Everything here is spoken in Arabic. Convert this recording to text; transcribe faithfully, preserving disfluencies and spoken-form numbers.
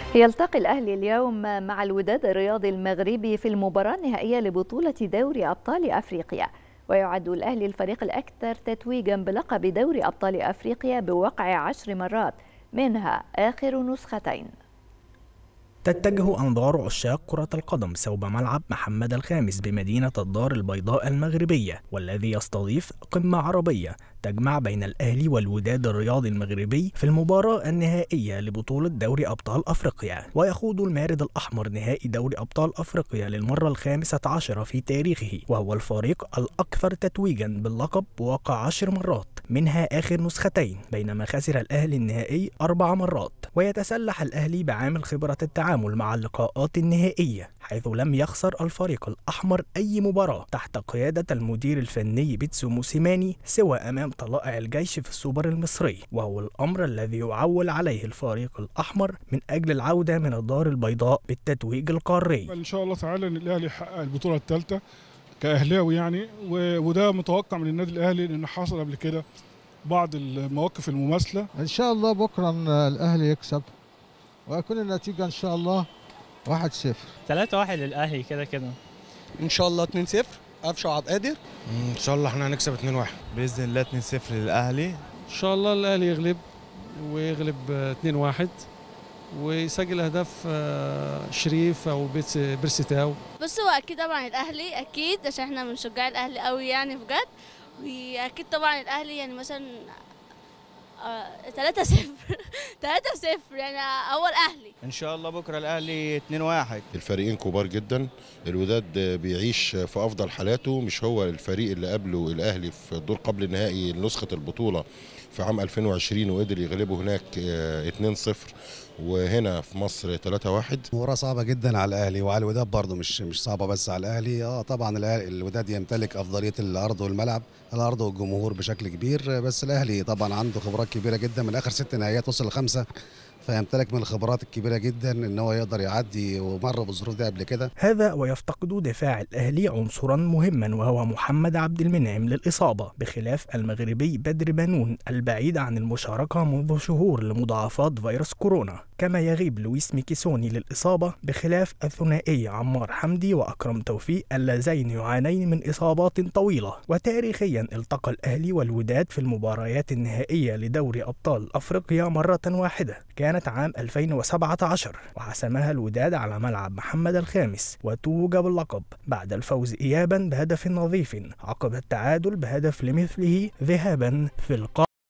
يلتقي الأهلي اليوم مع الوداد الرياضي المغربي في المباراة النهائية لبطولة دوري أبطال أفريقيا، ويعد الأهلي الفريق الأكثر تتويجا بلقب دوري أبطال أفريقيا بوقع عشر مرات، منها آخر نسختين. تتجه أنظار عشاق كرة القدم صوب ملعب محمد الخامس بمدينة الدار البيضاء المغربية، والذي يستضيف قمة عربية تجمع بين الأهلي والوداد الرياضي المغربي في المباراة النهائية لبطولة دوري أبطال أفريقيا. ويخوض المارد الأحمر نهائي دوري أبطال أفريقيا للمرة الخامسة عشرة في تاريخه، وهو الفريق الأكثر تتويجا باللقب بواقع عشر مرات، منها آخر نسختين، بينما خسر الأهلي النهائي أربع مرات. ويتسلح الأهلي بعامل خبرة التعامل مع اللقاءات النهائية، حيث لم يخسر الفريق الأحمر أي مباراة تحت قيادة المدير الفني بيتسو موسيماني سوى أمام طلائع الجيش في السوبر المصري، وهو الأمر الذي يعول عليه الفريق الأحمر من أجل العودة من الدار البيضاء بالتتويج القاري. إن شاء الله تعالى إن الأهلي يحقق البطولة الثالثة كأهلاوي يعني، وده متوقع من النادي الأهلي لأنه حصل قبل كده بعض المواقف المماثلة. إن شاء الله بكرة الأهلي يكسب ويكون النتيجة إن شاء الله واحد صفر. ثلاثة واحد للأهلي كده كده. إن شاء الله اتنين صفر قفشه عبد القادر. إن شاء الله إحنا هنكسب اتنين واحد بإذن الله، اتنين صفر للأهلي. إن شاء الله الأهلي يغلب ويغلب اتنين واحد ويسجل اهداف شريف او بيرسي تاو. بص، هو اكيد طبعا الاهلي اكيد عشان احنا من شجاع الاهلي قوي يعني بجد، واكيد طبعا الاهلي يعني مثلا ثلاثة صفر ثلاثة صفر يعني هو الاهلي. ان شاء الله بكره الاهلي اتنين واحد. الفريقين كبار جدا، الوداد بيعيش في افضل حالاته، مش هو الفريق اللي قبله الاهلي في الدور قبل النهائي نسخه البطوله في عام ألفين وعشرين وقدر يغلبه هناك اتنين صفر، وهنا في مصر ثلاثة واحد. مباراة صعبة جدا على الاهلي وعلى الوداد برضه، مش مش صعبة بس على الاهلي. اه طبعا الوداد يمتلك افضلية الارض والملعب، الارض والجمهور بشكل كبير، بس الاهلي طبعا عنده خبرات كبيرة جدا، من اخر ست نهائيات وصل لخمسة، فيمتلك من الخبرات الكبيرة جدا ان هو يقدر يعدي، ومر بالظروف دي قبل كده. هذا ويفتقد دفاع الاهلي عنصرا مهما وهو محمد عبد المنعم للاصابة، بخلاف المغربي بدر بنون البعيد عن المشاركة منذ شهور لمضاعفات فيروس كورونا، كما يغيب لويس ميكيسوني للاصابة، بخلاف الثنائي عمار حمدي واكرم توفيق اللذين يعانين من اصابات طويلة. وتاريخيا التقى الاهلي والوداد في المباريات النهائية لدوري ابطال افريقيا مرة واحدة، كانت عام ألفين وسبعة عشر، وحسمها الوداد على ملعب محمد الخامس، وتوج باللقب بعد الفوز إيابا بهدف نظيف عقب التعادل بهدف لمثله ذهابا في القاهرة.